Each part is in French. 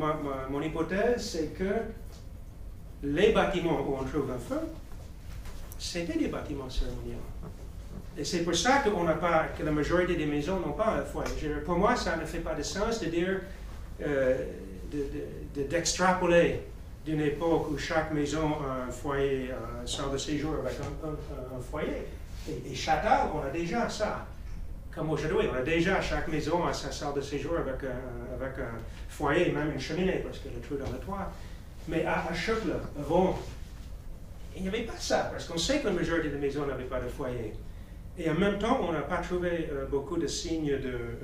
mon hypothèse, c'est que les bâtiments où on trouve un feu, c'était des bâtiments cérémoniels. Et c'est pour ça qu'on n'a pas, que la majorité des maisons n'ont pas un foyer. Pour moi, ça ne fait pas de sens de dire, d'extrapoler d'une époque où chaque maison a un foyer, un centre de séjour avec un foyer. Et Châtel, on a déjà ça. Comme aujourd'hui, on a déjà chaque maison a sa salle de séjour avec un foyer et même une cheminée parce qu'il y a le trou dans le toit. Mais à Châtel, avant, il n'y avait pas ça, parce qu'on sait que la majorité des maisons n'avaient pas de foyer. Et en même temps, on n'a pas trouvé beaucoup de signes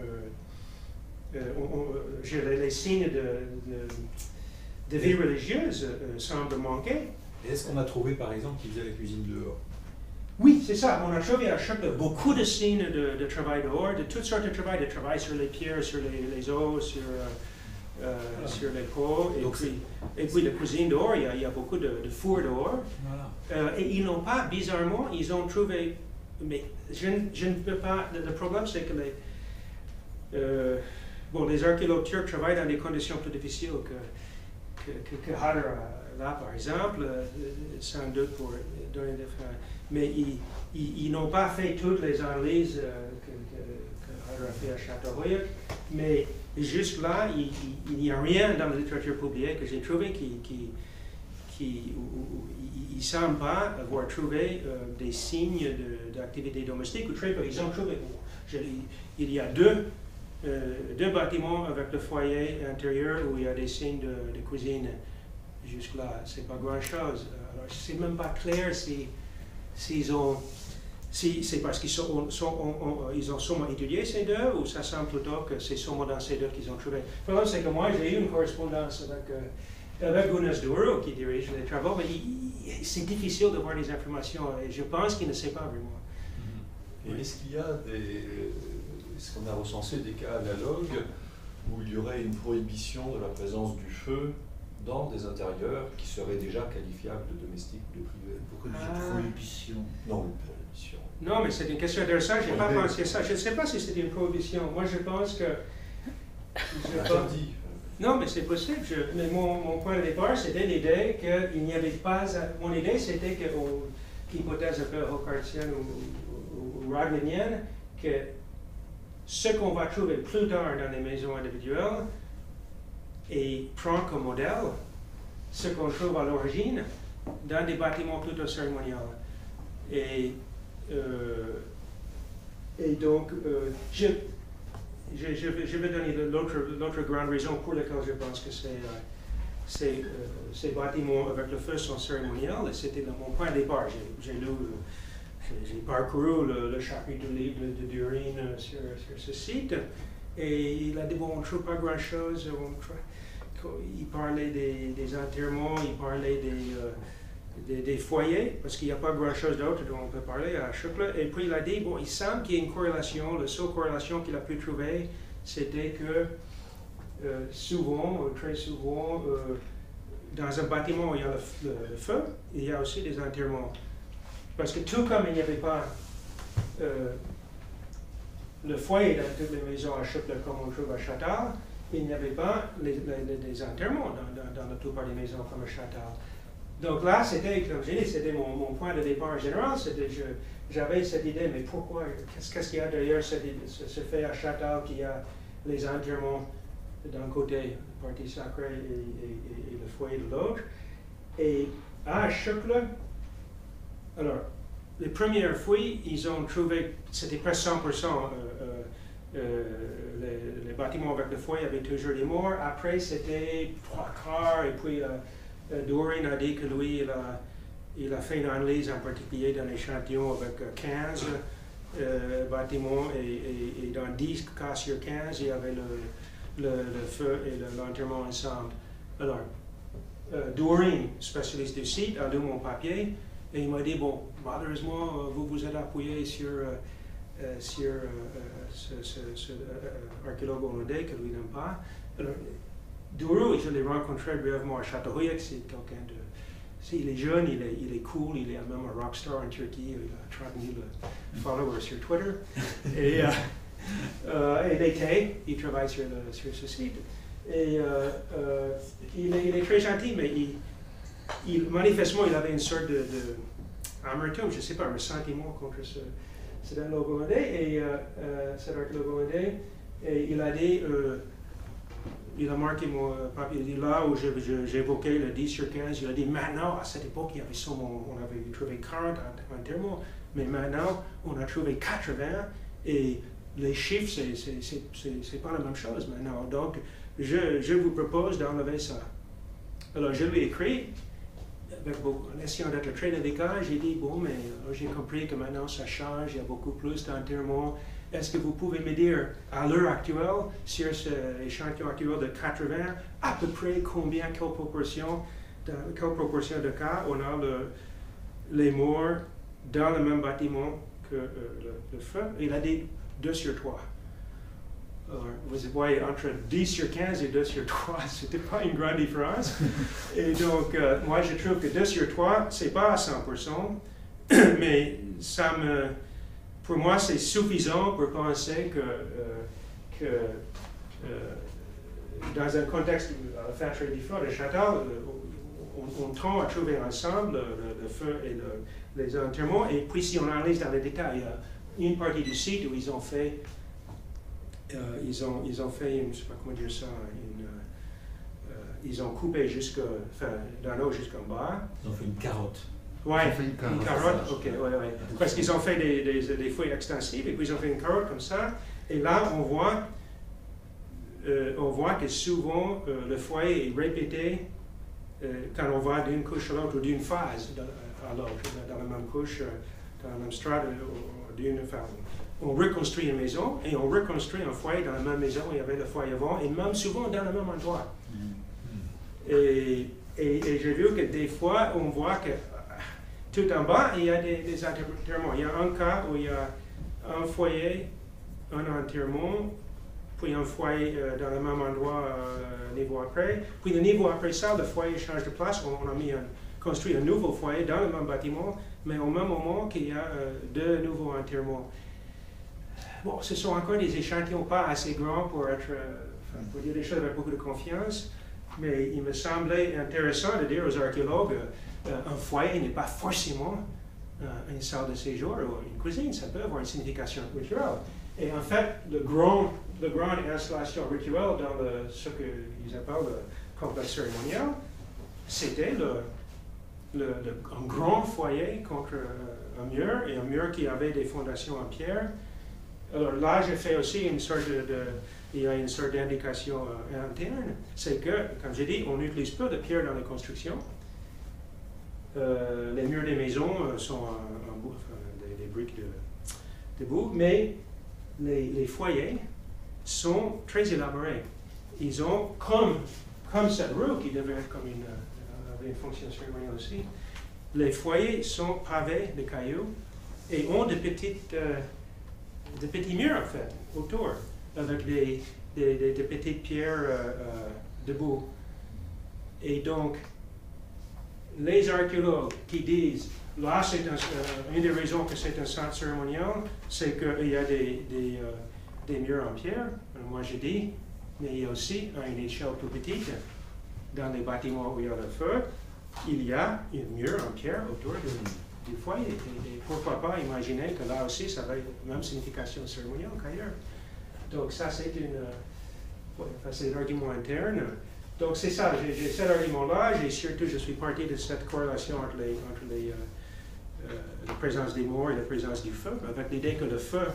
les signes de vie religieuse semblent manquer. Et est-ce qu'on a trouvé, par exemple, qu'ils faisaient la cuisine dehors? Oui, c'est ça. On a trouvé à Châtel beaucoup de signes de travail dehors, de toutes sortes de travail sur les pierres, sur les os, sur les pots, et puis la cuisine dehors, il y a beaucoup de fours dehors. Voilà. Et ils n'ont pas, bizarrement, ils ont trouvé, mais je ne peux pas, le problème c'est que les archéologues turcs travaillent dans des conditions plus difficiles que Hadar là, par exemple, sans doute pour donner des frères. Mais ils n'ont pas fait toutes les analyses que Hadar a fait à Châteauroux, mais juste là, il n'y a rien dans la littérature publiée que j'ai trouvé qui ne semble pas avoir trouvé des signes d'activité domestique, ou très peu. Ils ont trouvé, il y a deux bâtiments avec le foyer intérieur où il y a des signes de cuisine. Jusque-là, c'est pas grand-chose. Alors, c'est même pas clair si c'est parce qu'ils ils ont sûrement étudié ces deux, ou ça semble plutôt que c'est sûrement dans ces deux qu'ils ont trouvé. Le problème, c'est que moi, j'ai eu une correspondance avec Gunas Duro qui dirige les travaux, mais c'est difficile d'avoir des informations, et je pense qu'il ne sait pas vraiment. Et est-ce qu'il y a est-ce qu'on a recensé des cas analogues où il y aurait une prohibition de la présence du feu dans des intérieurs qui seraient déjà qualifiables de domestiques ou de privés? Pourquoi une prohibition? Non, une prohibition. Non, mais c'est une question intéressante, je n'ai pas pensé à ça. Je ne sais pas si c'était une prohibition. Moi, je pense que... Interdit. Non, mais c'est possible. Mais mon point de départ, c'était l'idée qu'il n'y avait pas... Mon idée, c'était qu'hypothèse un peu Hockartienne ou Ragninienne, que ce qu'on va trouver plus tard dans les maisons individuelles et prend comme modèle ce qu'on trouve à l'origine dans des bâtiments plutôt cérémoniels. Et donc, je vais donner l'autre grande raison pour laquelle je pense que ces bâtiments avec le feu sont cérémoniels, et c'était mon point de départ. J'ai parcouru le chapitre du livre de Durine sur ce site, et il a dit, bon, on ne trouve pas grand-chose. Il parlait des enterrements, il parlait des foyers, parce qu'il n'y a pas grand-chose d'autre dont on peut parler à Châtelet. Et puis il a dit, bon, il semble qu'il y ait une corrélation. La seule corrélation qu'il a pu trouver, c'était que souvent, très souvent, dans un bâtiment où il y a le feu, il y a aussi des enterrements. Parce que tout comme il n'y avait pas le foyer dans toutes les maisons à Châtelet comme on trouve à Châtel, il n'y avait pas des enterrements dans la plupart des maisons comme à Châtel. Donc là, c'était, comme j'ai dit, c'était mon point de départ général. J'avais cette idée, mais pourquoi, qu'est-ce qu'il y a derrière ce fait à Châtel qu'il y a les enterrements d'un côté, la partie sacrée et le foyer de l'autre. Et à Châtelet, alors, les premières fois, ils ont trouvé, c'était presque 100%, les bâtiments avec le foyer avaient toujours des morts. Après, c'était 3/4, et puis Doreen a dit que lui, il a fait une analyse en particulier d'un échantillon avec 15 bâtiments, et dans 10 cas sur 15, il y avait le feu et l'enterrement ensemble. Alors, Doreen, spécialiste du site, a lu mon papier, et il m'a dit, bon, malheureusement, vous êtes appuyé sur ce archéologue hollandais que lui n'aime pas. Alors, Duro, je l'ai rencontré brièvement à Châteauroux, c'est quelqu'un de... Il est jeune, il est cool, il est même un rockstar en Turquie, il a 30 000 followers sur Twitter. Et l'été, il travaille sur ce site. Et il est très gentil, mais manifestement, il avait une sorte de amertume, je ne sais pas, un ressentiment contre cet anglo-hollandais, et cet anglo-hollandais, et il a dit, il a marqué mon papier, il dit là où j'évoquais le 10 sur 15, il a dit maintenant, à cette époque, il y avait on avait trouvé 40 enterrements, mais maintenant, on a trouvé 80, et les chiffres, c'est pas la même chose maintenant. Donc, je vous propose d'enlever ça. Alors, je lui ai écrit, en essayant d'être très délicat, j'ai dit, bon, mais j'ai compris que maintenant ça change, il y a beaucoup plus d'enterrements. Est-ce que vous pouvez me dire, à l'heure actuelle, sur cet échantillon actuel de 80, à peu près quelle proportion de cas on a les morts dans le même bâtiment que le feu? Il a dit 2 sur 3. Alors, vous voyez, entre 10 sur 15 et 2 sur 3, ce n'était pas une grande différence. Et donc, moi, je trouve que 2 sur 3, ce n'est pas à 100%, mais pour moi, c'est suffisant pour penser que dans un contexte fait très différent de Châtel, on tend à trouver ensemble le feu et les enterrements. Et puis, si on analyse dans les détails, il y a une partie du site où ils ont fait ils ont fait, je ne sais pas comment dire ça, ils ont coupé d'en haut jusqu'en bas. Ils ont fait une carotte. Oui, une carotte, ok, ouais. Parce qu'ils ont fait des feuilles extensives et puis ils ont fait une carotte comme ça. Et là, on voit que souvent le foyer est répété quand on va d'une couche à l'autre ou d'une phase à l'autre, dans la même couche, dans la même strate, d'une phase. On reconstruit une maison et on reconstruit un foyer dans la même maison où il y avait le foyer avant, et même souvent dans le même endroit. Et j'ai vu que des fois, on voit que tout en bas, il y a des enterrements. Il y a un cas où il y a un foyer, un enterrement, puis un foyer dans le même endroit niveau après. Puis le niveau après ça, le foyer change de place. On a construit un nouveau foyer dans le même bâtiment, mais au même moment qu'il y a 2 nouveaux enterrements. Bon, ce sont encore des échantillons pas assez grands pour dire les choses avec beaucoup de confiance, mais il me semblait intéressant de dire aux archéologues un foyer n'est pas forcément une salle de séjour ou une cuisine, ça peut avoir une signification rituelle. Et en fait, la grande installation rituelle dans ce qu'ils appellent le complexe cérémonial, c'était un grand foyer contre un mur, et un mur qui avait des fondations en pierre. Alors là, j'ai fait aussi il y a une sorte d'indication interne, c'est que, comme j'ai dit, on utilise peu de pierre dans les constructions. Les murs des maisons sont des briques de boue, mais les foyers sont très élaborés. Ils ont, comme cette rue qui devait être avait une fonction cérémonielle aussi, les foyers sont pavés de cailloux et ont de petits murs en fait autour avec des petites pierres debout. Et donc, les archéologues qui disent là c'est une des raisons que c'est un centre cérémonial, c'est qu'il y a des murs en pierre. Alors moi je dis, mais il y a aussi à une échelle plus petite, dans les bâtiments où il y a le feu, il y a un mur en pierre autour du foyer. Et pourquoi pas imaginer que là aussi, ça va avoir la même signification cérémoniale qu'ailleurs. Donc ça, c'est l'argument interne. Donc c'est ça, j'ai cet argument-là, je suis parti de cette corrélation entre la présence des morts et la présence du feu, avec l'idée que le feu,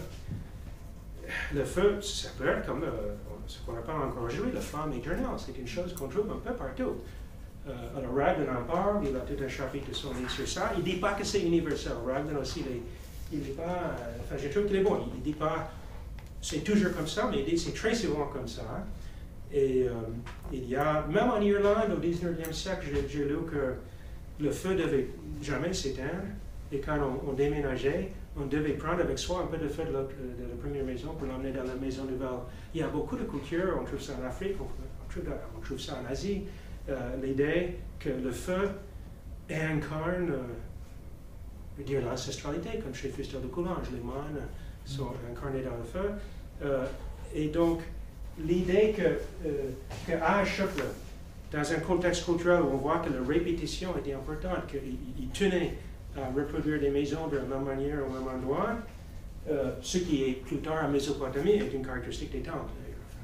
ça peut être comme ce qu'on appelle encore aujourd'hui la flamme éternelle. C'est une chose qu'on trouve un peu partout. Alors Raglan en parle, il a tout un chapitre de son livre sur ça. Il ne dit pas que c'est universel. Raglan aussi, il n'est pas, enfin je trouve qu'il est bon. Il ne dit pas c'est toujours comme ça, mais il dit c'est très souvent comme ça. Et il y a, même en Irlande au 19e siècle, j'ai lu que le feu devait jamais s'éteindre. Et quand on déménageait, on devait prendre avec soi un peu de feu de la première maison pour l'emmener dans la maison nouvelle. Il y a beaucoup de cultures, on trouve ça en Afrique, on trouve ça en Asie. L'idée que le feu incarne l'ancestralité, comme chez Fustel de Coulanges, les mânes sont incarnés dans le feu. Et donc, l'idée que à Chocle, dans un contexte culturel où on voit que la répétition était importante, qu'il tenait à reproduire des maisons de la même manière au même endroit, ce qui est plus tard en Mésopotamie est une caractéristique des temples.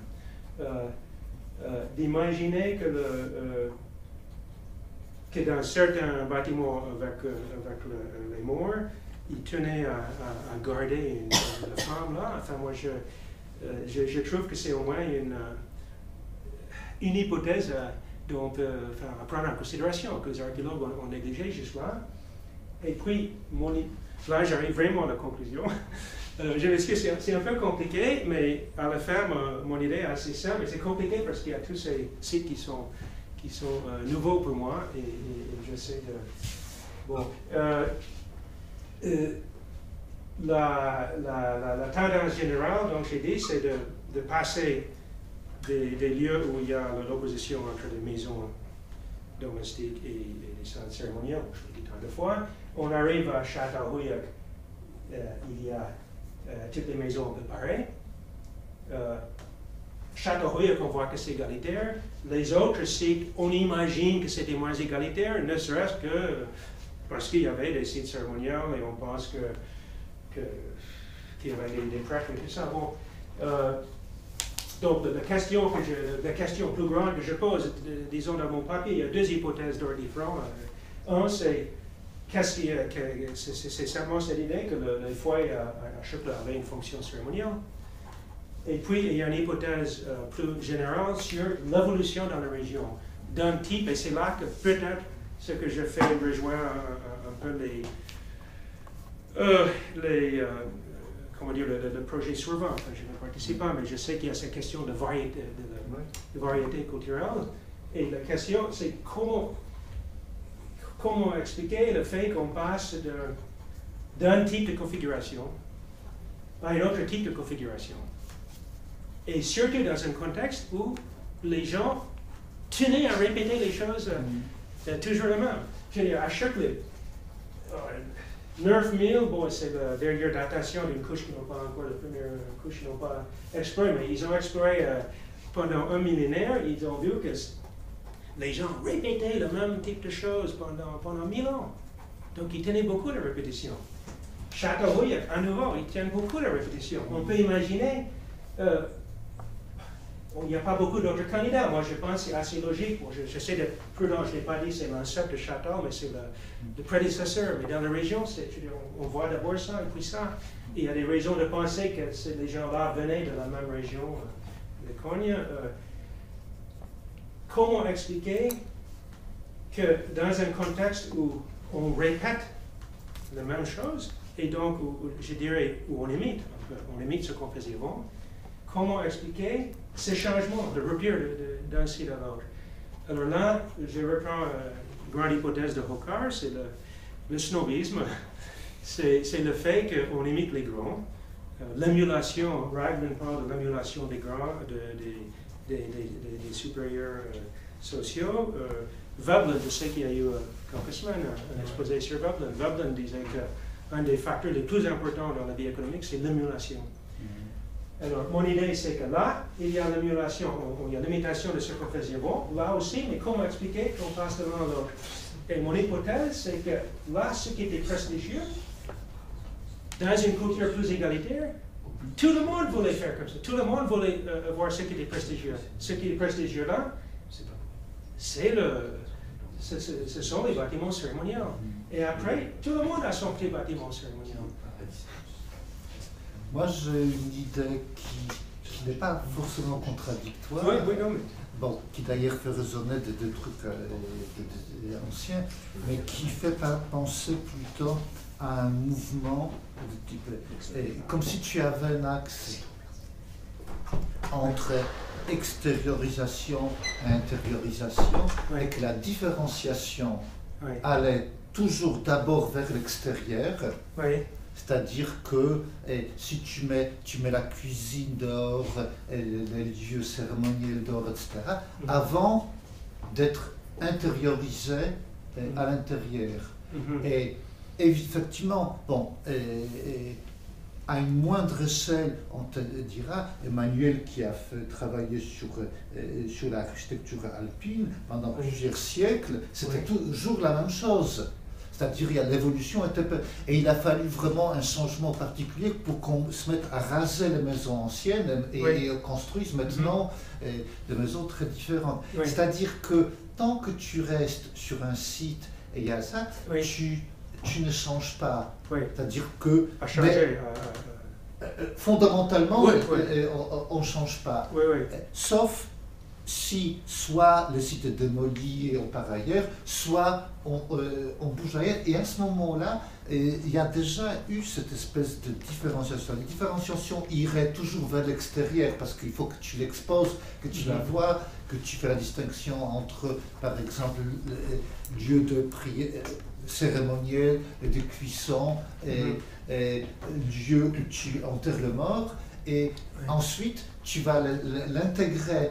D'imaginer que dans certains bâtiments avec les morts, ils tenaient à garder la femme là. Enfin, moi, je trouve que c'est au moins une hypothèse dont on peut prendre en considération, que les archéologues ont négligé jusque-là. Et puis, là, j'arrive vraiment à la conclusion. Je m'excuse, c'est un peu compliqué, mais à la fin, mon idée est assez simple. C'est compliqué parce qu'il y a tous ces sites qui sont nouveaux pour moi, et j'essaie de... Bon. La tendance générale, donc j'ai dit, c'est de passer des lieux où il y a l'opposition entre les maisons domestiques et les salles cérémonielles, je l'ai dit tant de fois. On arrive à Châteaurouillac, il y a toutes les maisons un peu pareilles. Châteaurouillac, on voit que c'est égalitaire. Les autres sites, on imagine que c'était moins égalitaire, ne serait-ce que parce qu'il y avait des sites cérémoniels et on pense qu'il y avait des prêtres et tout ça. Bon, donc la question plus grande que je pose, disons dans mon papier, il y a deux hypothèses d'ordre différent. Un, c'est c'est simplement cette idée que le foyer à Chocle avait une fonction cérémonielle. Et puis, il y a une hypothèse plus générale sur l'évolution dans la région d'un type, et c'est là que peut-être ce que je fais rejoint un peu comment dire, le projet suivant. Enfin, je ne participe pas, mais je sais qu'il y a cette question de variété, de variété culturelle. Et la question, c'est comment expliquer le fait qu'on passe d'un type de configuration à un autre type de configuration. Et surtout dans un contexte où les gens tenaient à répéter les choses toujours les mêmes. Je veux dire, à Chocle, 9000, bon, c'est la dernière datation d'une couche qui n'ont pas encore, la première couche qu'ils n'ont pas explorée, mais ils ont exploré pendant un millénaire, ils ont vu que les gens répétaient le même type de choses pendant 1000 ans. Donc ils tenaient beaucoup de répétition. Châteaurouillac, à nouveau, ils tiennent beaucoup de répétition. On peut imaginer, il n'y a pas beaucoup d'autres candidats. Moi, je pense que c'est assez logique. Bon, j'essaie d'être prudent, je ne l'ai pas dit, c'est l'ancêtre de Château, mais c'est le prédécesseur. Mais dans la région, on voit d'abord ça et puis ça. Et il y a des raisons de penser que ces gens-là venaient de la même région de Cogne. Comment expliquer que dans un contexte où on répète la même chose, et donc, je dirais, où on imite ce qu'on faisait avant, comment expliquer ces changements de rupture d'un site à l'autre? Alors là, je reprends une grande hypothèse de Hocquart, c'est le snobisme, c'est le fait qu'on imite les grands. L'émulation, Raglan parle de l'émulation des grands, des supérieurs sociaux. Veblen, je sais qu'il y a eu quelques semaines un exposé sur Veblen. Veblen disait qu'un des facteurs les plus importants dans la vie économique, c'est l'émulation. Alors, mon idée, c'est que là, il y a l'émulation, il y a l'imitation de ce qu'on faisait avant, là aussi, mais comment expliquer qu'on passe de l'un à l'autre? Et mon hypothèse, c'est que là, ce qui était prestigieux, dans une culture plus égalitaire, tout le monde voulait faire comme ça. Tout le monde voulait voir ce qui était prestigieux. Ce qui est prestigieux là, ce sont les bâtiments cérémoniels. Et après, tout le monde a son petit bâtiment cérémoniel. Moi, j'ai une idée qui n'est pas forcément contradictoire. Oui, non, mais... Bon, qui d'ailleurs fait résonner des trucs anciens, mais qui fait penser plutôt à un mouvement de type, comme si tu avais un axe entre extériorisation et intériorisation, oui, et que la différenciation oui, allait toujours d'abord vers l'extérieur. Oui. C'est-à-dire que si tu mets la cuisine dehors, les lieux cérémoniels dehors, etc., avant d'être intériorisé à l'intérieur. Et effectivement, bon, à une moindre échelle, on te dira, Emmanuel qui a travaillé sur l'architecture alpine pendant plusieurs siècles, c'était toujours la même chose. C'est-à-dire, l'évolution était... Et il a fallu vraiment un changement particulier pour qu'on se mette à raser les maisons anciennes et construise maintenant des maisons très différentes. C'est-à-dire que tant que tu restes sur un site et il y a ça, tu ne changes pas. C'est-à-dire que... À changer. Fondamentalement, on ne change pas. Sauf si soit le site est démoli par ailleurs, soit on bouge ailleurs. Et à ce moment-là, il y a déjà eu cette espèce de différenciation. La différenciation irait toujours vers l'extérieur parce qu'il faut que tu l'exposes, que tu la vois, que tu fais la distinction entre, par exemple, lieu de prière cérémoniel et de cuisson et lieu où tu enterres le mort. Et ensuite, tu vas l'intégrer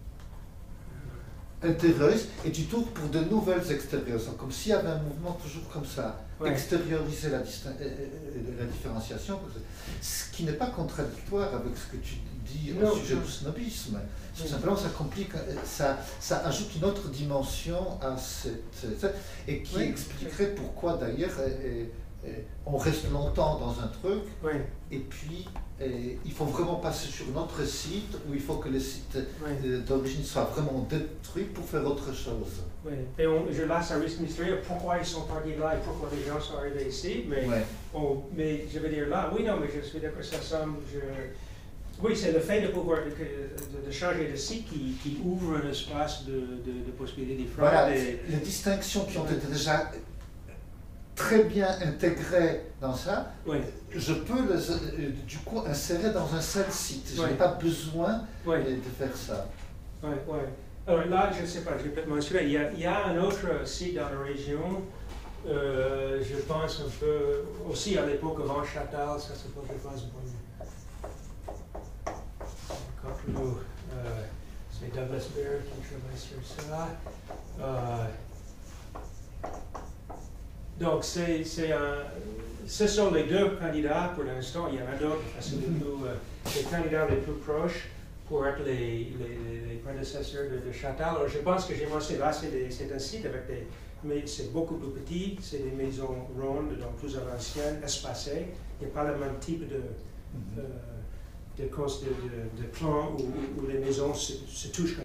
intérieuse et tu tournes pour de nouvelles extériorisations, comme s'il y avait un mouvement toujours comme ça, extérioriser la différenciation, ce qui n'est pas contradictoire avec ce que tu dis au sujet du snobisme. Tout simplement, ça complique, ça ajoute une autre dimension à cette et qui expliquerait pourquoi d'ailleurs on reste longtemps dans un truc et puis il faut vraiment passer sur notre site où il faut que le site d'origine soit vraiment détruit pour faire autre chose. Et je laisse à risque mystérieux pourquoi ils sont partis là et pourquoi les gens sont arrivés ici, mais je veux dire là, non, mais je suis d'accord, ça semble... Oui, c'est le fait de pouvoir de changer de site qui ouvre un espace de possibilités différentes. Voilà, les distinctions qui ont été déjà très bien intégrées dans ça, je peux du coup insérer dans un seul site. Je n'ai pas besoin de faire ça. Alors là, je ne sais pas, je vais peut-être mentionner, il y a un autre site dans la région, je pense un peu, aussi à l'époque avant Châtal, ça c'est pas, je pense, c'est Douglas Baird qui travaille sur ça. Donc, ce sont les deux candidats pour l'instant. Il y en a d'autres, les candidats les plus proches pour être les prédécesseurs de Châtal. Alors, je pense que j'ai mentionné là, c'est un site avec mais c'est beaucoup plus petit, c'est des maisons rondes, donc plus anciennes, espacées. Il n'y a pas le même type de plan où les maisons se touchent.